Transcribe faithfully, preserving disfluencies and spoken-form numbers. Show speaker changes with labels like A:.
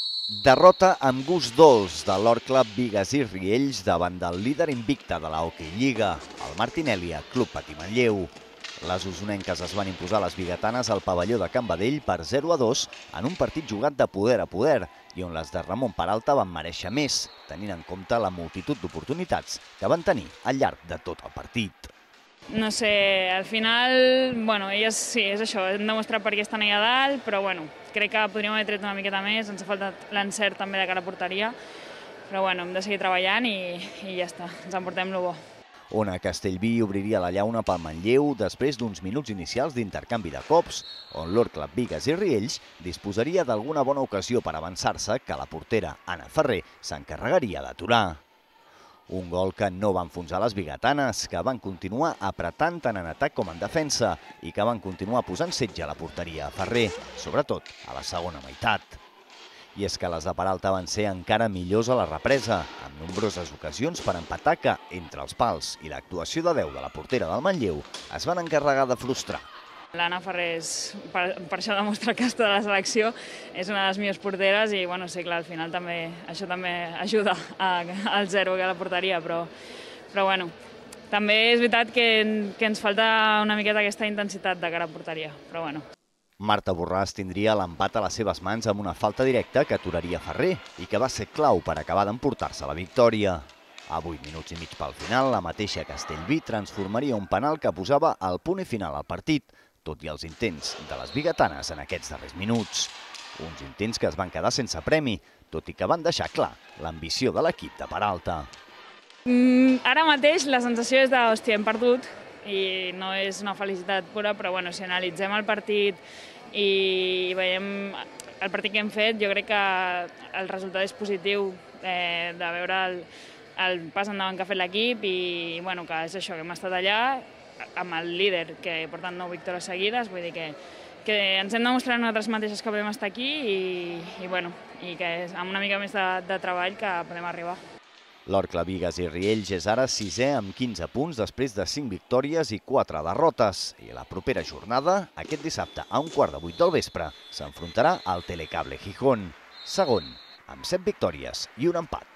A: Derrota amb gust dolç de l'Hort Club Bigues i Riells davant del líder invicte de la Hockey Lliga, el Martinèlia Club Patí Manlleu. Les usonenques es van imposar a les biguetanes al pavelló de Can Badell per zero a dos en un partit jugat de poder a poder i on les de Ramon Peralta van mereixer més, tenint en compte la multitud d'oportunitats que van tenir al llarg de tot el partit.
B: No sé, al final, bueno, elles sí, és això, hem demostrat per què estan allà dalt, però bueno, crec que podríem haver tret una miqueta més, ens ha faltat l'encert també de cara a porteria, però bueno, hem de seguir treballant i, i ja està, ens emportem lo bo.
A: Ona Castellví obriria la llauna pel Manlleu després d'uns minuts inicials d'intercanvi de cops, on l'Hort Club Bigues i Riells disposaria d'alguna bona ocasió per avançar-se que la portera Anna Ferrer s'encarregaria d'aturar. Un gol que no va enfonsar les biguetanes, que van continuar apretant tant en atac com en defensa i que van continuar posant setge a la porteria a Ferrer, sobretot a la segona meitat. I és que les de Peralta van ser encara millors a la represa, amb nombroses ocasions per empatar que, entre els pals i l'actuació de deu de la portera del Manlleu, es van encarregar de frustrar.
B: L'Anna Ferrer, per, per això demostra que està de la selecció, és una de les millors porteres i, bueno, sí, clar, al final també, això també ajuda a, al zero que a la porteria, però, però bueno, també és veritat que, que ens falta una miqueta aquesta intensitat de cara a porteria, però bueno.
A: Marta Borràs tindria l'empat a les seves mans amb una falta directa que aturaria Ferrer i que va ser clau per acabar d'emportar-se la victòria. A vuit minuts i mig pel final, la mateixa Castellví transformaria un penal que posava el punt i final al partit, tot i els intents de les biguetanes en aquests darrers minuts. Uns intents que es van quedar sense premi, tot i que van deixar clar l'ambició de l'equip de Peralta.
B: Mm, ara mateix la sensació és de, hòstia, hem perdut, i no és una felicitat pura, però bueno, si analitzem el partit i veiem el partit que hem fet, jo crec que el resultat és positiu eh, de veure el, el pas endavant que ha fet l'equip i bueno, que és això, que hem estat allà amb el líder, que porten nou victòries seguides, vull dir que, que ens hem demostrat nosaltres mateixes que podem estar aquí i, i, bueno, i que és amb una mica més de, de treball que podem arribar.
A: L'Hort Club Bigues i Riells és ara sisè amb quinze punts després de cinc victòries i quatre derrotes. I la propera jornada, aquest dissabte a un quart de vuit del vespre, s'enfrontarà al Telecable Gijón, segon, amb set victòries i un empat.